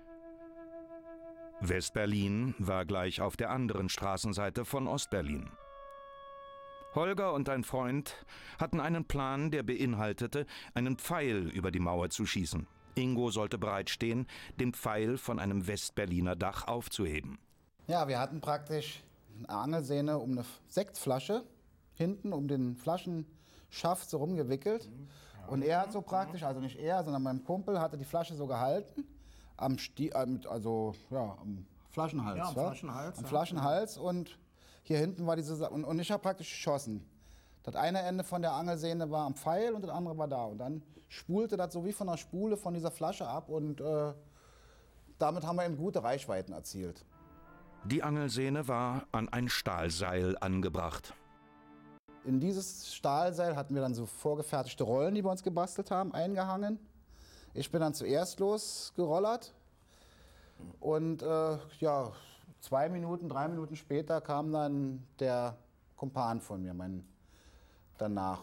West-Berlin war gleich auf der anderen Straßenseite von Ost-Berlin. Holger und ein Freund hatten einen Plan, der beinhaltete, einen Pfeil über die Mauer zu schießen. Ingo sollte bereitstehen, den Pfeil von einem West-Berliner Dach aufzuheben. Ja, wir hatten praktisch eine Angelsehne um eine Sektflasche, hinten um den Flaschenschaft so rumgewickelt. Und er hat so praktisch, also nicht er, sondern mein Kumpel, hatte die Flasche so gehalten, am Flaschenhals. Ja, am Flaschenhals und hier hinten war diese, und ich habe praktisch geschossen. Das eine Ende von der Angelsehne war am Pfeil und das andere war da. Und dann spulte das so wie von einer Spule von dieser Flasche ab und damit haben wir eben gute Reichweiten erzielt. Die Angelsehne war an ein Stahlseil angebracht. In dieses Stahlseil hatten wir dann so vorgefertigte Rollen, die wir uns gebastelt haben, eingehangen. Ich bin dann zuerst losgerollert und 2 Minuten, 3 Minuten später kam dann der Kumpan von mir, danach.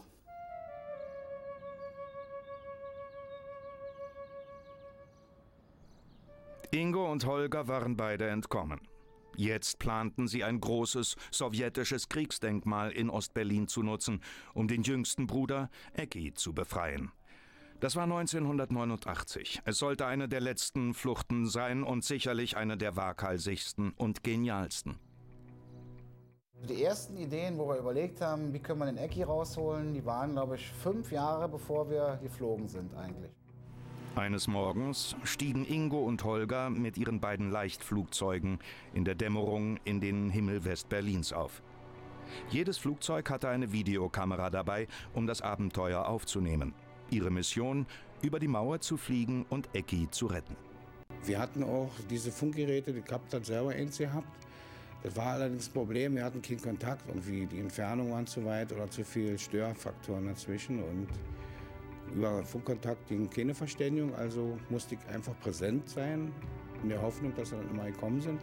Ingo und Holger waren beide entkommen. Jetzt planten sie ein großes sowjetisches Kriegsdenkmal in Ostberlin zu nutzen, um den jüngsten Bruder Ecki zu befreien. Das war 1989. Es sollte eine der letzten Fluchten sein und sicherlich eine der waghalsigsten und genialsten. Die ersten Ideen, wo wir überlegt haben, wie können wir den Ecki rausholen, die waren, glaube ich, 5 Jahre, bevor wir geflogen sind eigentlich. Eines Morgens stiegen Ingo und Holger mit ihren beiden Leichtflugzeugen in der Dämmerung in den Himmel West-Berlins auf. Jedes Flugzeug hatte eine Videokamera dabei, um das Abenteuer aufzunehmen. Ihre Mission, über die Mauer zu fliegen und Ecki zu retten. Wir hatten auch diese Funkgeräte, die Kapt hat selber eins gehabt. Das war allerdings ein Problem, wir hatten keinen Kontakt, irgendwie die Entfernung waren zu weit oder zu viele Störfaktoren dazwischen. Und über Funkkontakt ging keine Verständigung, also musste ich einfach präsent sein, in der Hoffnung, dass sie dann immer gekommen sind.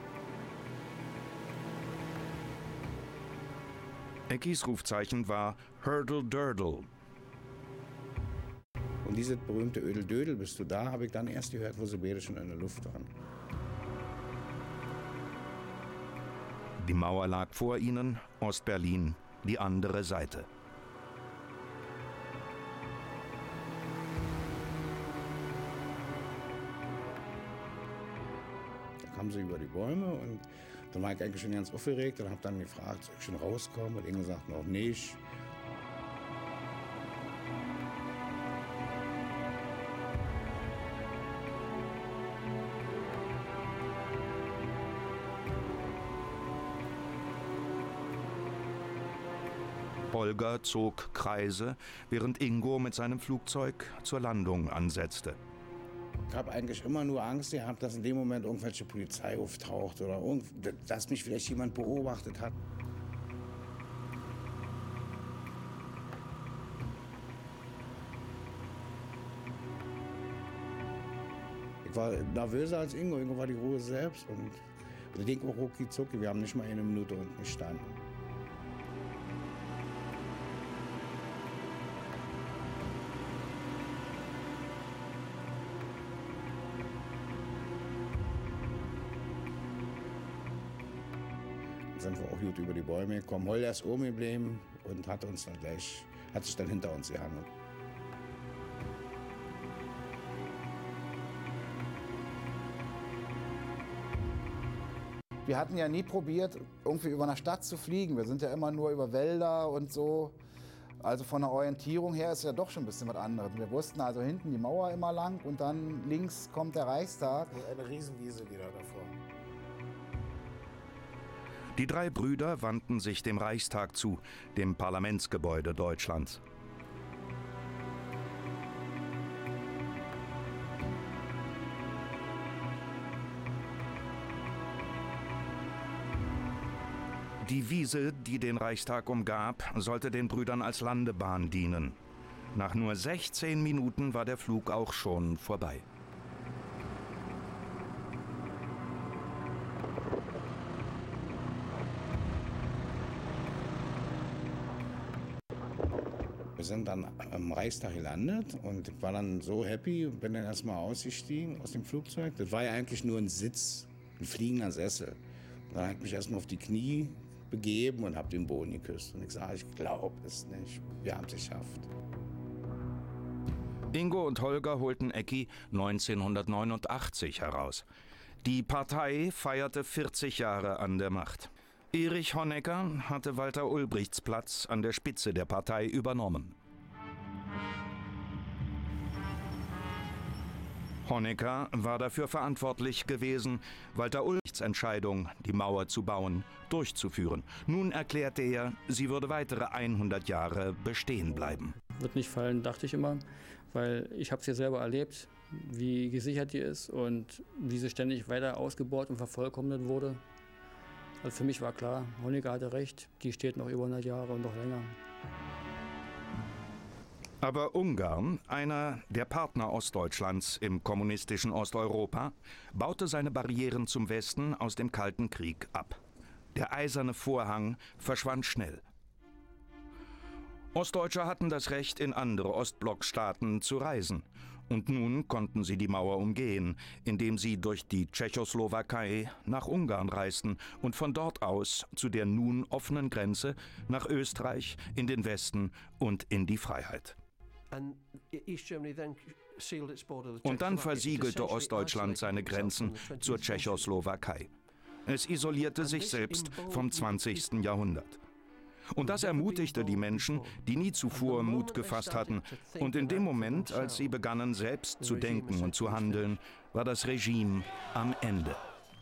Eckis Rufzeichen war Hurdle Durdle. Und dieses berühmte Ödel-Dödel, bist du da, habe ich dann erst gehört, wo sie beide schon in der Luft waren. Die Mauer lag vor ihnen, Ostberlin, die andere Seite. Da kamen sie über die Bäume und dann war ich eigentlich schon ganz aufgeregt und habe dann gefragt, soll ich schon rauskommen? Und Inge sagt noch nicht. Holger zog Kreise, während Ingo mit seinem Flugzeug zur Landung ansetzte. Ich habe eigentlich immer nur Angst gehabt, dass in dem Moment irgendwelche Polizei auftaucht oder dass mich vielleicht jemand beobachtet hat. Ich war nervöser als Ingo. Ingo war die Ruhe selbst. Und ich denke auch rucki zucki. Wir haben nicht mal eine Minute unten gestanden. Dann sind wir auch gut über die Bäume gekommen. Holger ist oben geblieben und hat sich dann hinter uns gehangen. Wir hatten ja nie probiert, irgendwie über eine Stadt zu fliegen. Wir sind ja immer nur über Wälder und so. Also von der Orientierung her ist ja doch schon ein bisschen was anderes. Wir wussten also hinten die Mauer immer lang und dann links kommt der Reichstag. Eine Riesenwiese wieder davor. Die drei Brüder wandten sich dem Reichstag zu, dem Parlamentsgebäude Deutschlands. Die Wiese, die den Reichstag umgab, sollte den Brüdern als Landebahn dienen. Nach nur 16 Minuten war der Flug auch schon vorbei. Wir sind dann am Reichstag gelandet und ich war dann so happy und bin dann erstmal ausgestiegen aus dem Flugzeug. Das war ja eigentlich nur ein Sitz, ein fliegender Sessel. Und dann habe ich mich erstmal auf die Knie begeben und habe den Boden geküsst. Und ich sage, ich glaube es nicht. Wir haben es geschafft. Ingo und Holger holten Ecki 1989 heraus. Die Partei feierte 40 Jahre an der Macht. Erich Honecker hatte Walter Ulbrichts Platz an der Spitze der Partei übernommen. Honecker war dafür verantwortlich gewesen, Walter Ulbrichts Entscheidung, die Mauer zu bauen, durchzuführen. Nun erklärte er, sie würde weitere 100 Jahre bestehen bleiben. Wird nicht fallen, dachte ich immer, weil ich habe es ja selber erlebt, wie gesichert die ist und wie sie ständig weiter ausgebaut und vervollkommnet wurde. Also für mich war klar, Honecker hatte recht, die steht noch über 100 Jahre und noch länger. Aber Ungarn, einer der Partner Ostdeutschlands im kommunistischen Osteuropa, baute seine Barrieren zum Westen aus dem Kalten Krieg ab. Der eiserne Vorhang verschwand schnell. Ostdeutsche hatten das Recht, in andere Ostblockstaaten zu reisen. Und nun konnten sie die Mauer umgehen, indem sie durch die Tschechoslowakei nach Ungarn reisten und von dort aus zu der nun offenen Grenze nach Österreich, in den Westen und in die Freiheit. Und dann versiegelte Ostdeutschland seine Grenzen zur Tschechoslowakei. Es isolierte sich selbst vom 20. Jahrhundert. Und das ermutigte die Menschen, die nie zuvor Mut gefasst hatten. Und in dem Moment, als sie begannen, selbst zu denken und zu handeln, war das Regime am Ende.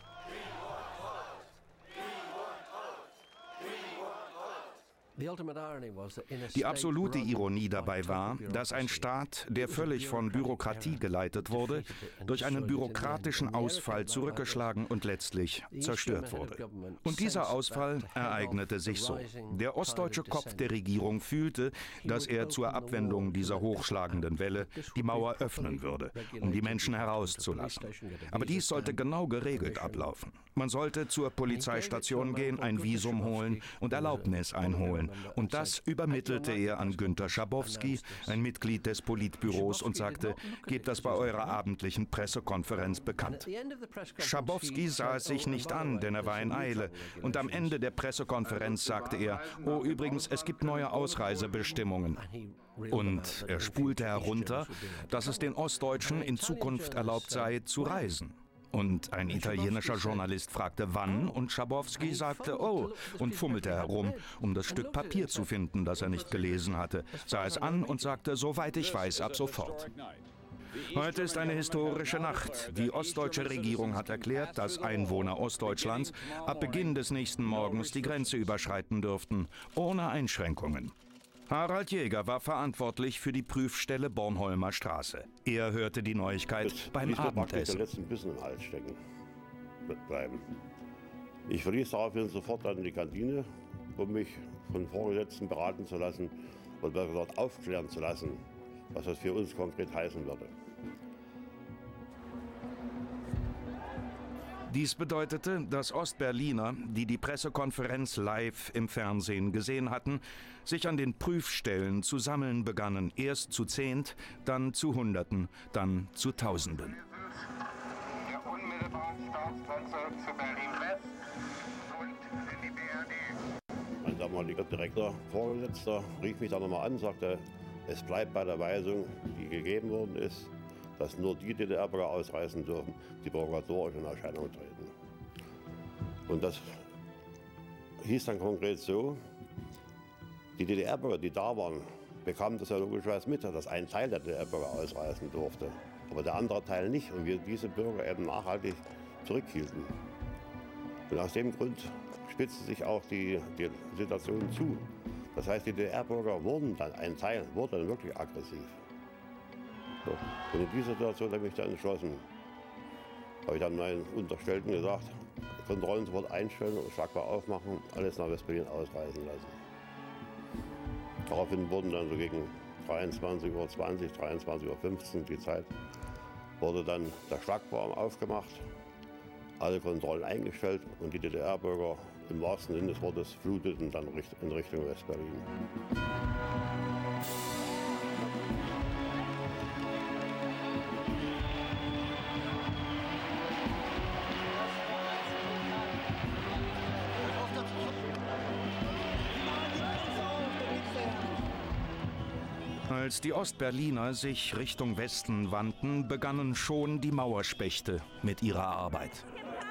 Die absolute Ironie dabei war, dass ein Staat, der völlig von Bürokratie geleitet wurde, durch einen bürokratischen Ausfall zurückgeschlagen und letztlich zerstört wurde. Und dieser Ausfall ereignete sich so. Der ostdeutsche Kopf der Regierung fühlte, dass er zur Abwendung dieser hochschlagenden Welle die Mauer öffnen würde, um die Menschen herauszulassen. Aber dies sollte genau geregelt ablaufen. Man sollte zur Polizeistation gehen, ein Visum holen und Erlaubnis einholen. Und das übermittelte er an Günter Schabowski, ein Mitglied des Politbüros, und sagte, gebt das bei eurer abendlichen Pressekonferenz bekannt. Schabowski sah es sich nicht an, denn er war in Eile. Und am Ende der Pressekonferenz sagte er, oh übrigens, es gibt neue Ausreisebestimmungen. Und er spulte herunter, dass es den Ostdeutschen in Zukunft erlaubt sei, zu reisen. Und ein italienischer Journalist fragte, wann, und Schabowski sagte, oh, und fummelte herum, um das Stück Papier zu finden, das er nicht gelesen hatte, sah es an und sagte, soweit ich weiß, ab sofort. Heute ist eine historische Nacht. Die ostdeutsche Regierung hat erklärt, dass Einwohner Ostdeutschlands ab Beginn des nächsten Morgens die Grenze überschreiten dürften, ohne Einschränkungen. Harald Jäger war verantwortlich für die Prüfstelle Bornholmer Straße. Er hörte die Neuigkeit beim Abendessen. Den letzten Bissen im Hals stecken bleiben. Ich verließ daraufhin sofort dann die Kantine, um mich von Vorgesetzten beraten zu lassen und besser gesagt aufklären zu lassen, was das für uns konkret heißen würde. Dies bedeutete, dass Ostberliner, die die Pressekonferenz live im Fernsehen gesehen hatten, sich an den Prüfstellen zu sammeln begannen. Erst zu 10, dann zu Hunderten, dann zu Tausenden. Der unmittelbaren Staatsgrenze zu Berlin-West und in die BRD. Mein damaliger Direktor, Vorgesetzter, rief mich dann nochmal an und sagte, es bleibt bei der Weisung, die gegeben worden ist, dass nur die DDR-Bürger ausreisen dürfen, die provokatorisch in Erscheinung treten. Und das hieß dann konkret so, die DDR-Bürger, die da waren, bekamen das ja logischerweise mit, dass ein Teil der DDR-Bürger ausreisen durfte, aber der andere Teil nicht und wir diese Bürger eben nachhaltig zurückhielten. Und aus dem Grund spitzte sich auch die Situation zu. Das heißt, die DDR-Bürger wurden dann, ein Teil wurde dann wirklich aggressiv. So. Und in dieser Situation habe ich dann entschlossen, habe ich dann meinen Unterstellten gesagt, Kontrollen sofort einstellen und Schlagbar aufmachen, alles nach West-Berlin ausreisen lassen. Daraufhin wurden dann so gegen 23:20 Uhr, 23:15 Uhr, die Zeit, wurde dann der Schlagbaum aufgemacht, alle Kontrollen eingestellt und die DDR-Bürger im wahrsten Sinne des Wortes fluteten dann in Richtung West-Berlin. Als die Ostberliner sich Richtung Westen wandten, begannen schon die Mauerspechte mit ihrer Arbeit.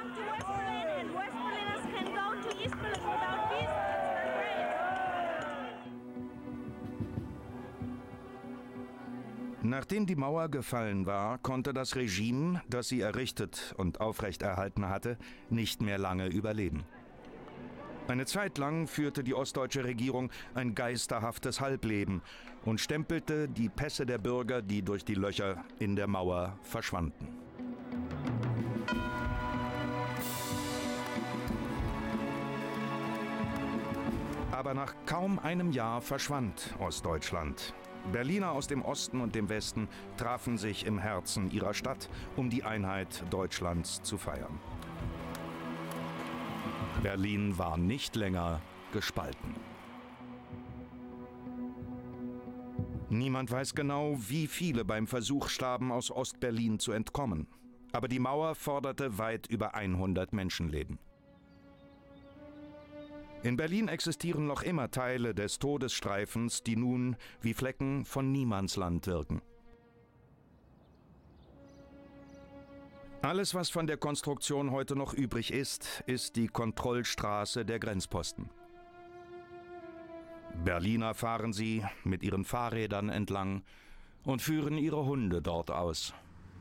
Nachdem die Mauer gefallen war, konnte das Regime, das sie errichtet und aufrechterhalten hatte, nicht mehr lange überleben. Eine Zeit lang führte die ostdeutsche Regierung ein geisterhaftes Halbleben und stempelte die Pässe der Bürger, die durch die Löcher in der Mauer verschwanden. Aber nach kaum einem Jahr verschwand Ostdeutschland. Berliner aus dem Osten und dem Westen trafen sich im Herzen ihrer Stadt, um die Einheit Deutschlands zu feiern. Berlin war nicht länger gespalten. Niemand weiß genau, wie viele beim Versuch starben, aus Ostberlin zu entkommen. Aber die Mauer forderte weit über 100 Menschenleben. In Berlin existieren noch immer Teile des Todesstreifens, die nun wie Flecken von Niemandsland wirken. Alles, was von der Konstruktion heute noch übrig ist, ist die Kontrollstraße der Grenzposten. Berliner fahren sie mit ihren Fahrrädern entlang und führen ihre Hunde dort aus.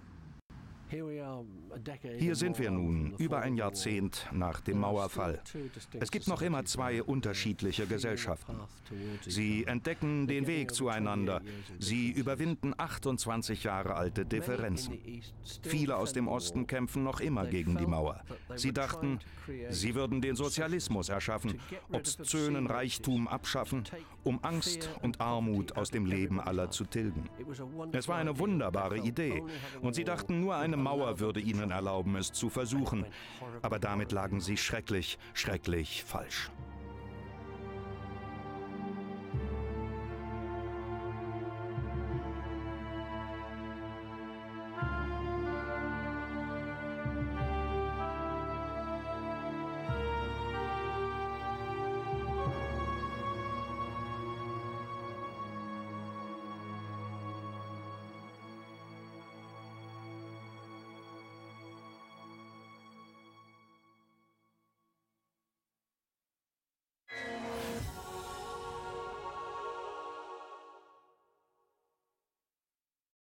Hier sind wir nun, über ein Jahrzehnt nach dem Mauerfall. Es gibt noch immer zwei unterschiedliche Gesellschaften. Sie entdecken den Weg zueinander. Sie überwinden 28 Jahre alte Differenzen. Viele aus dem Osten kämpfen noch immer gegen die Mauer. Sie dachten, sie würden den Sozialismus erschaffen, obszönen Reichtum abschaffen, um Angst und Armut aus dem Leben aller zu tilgen. Es war eine wunderbare Idee und sie dachten, nur eine Mauer würde ihnen erlauben, es zu versuchen. Aber damit lagen sie schrecklich, schrecklich falsch.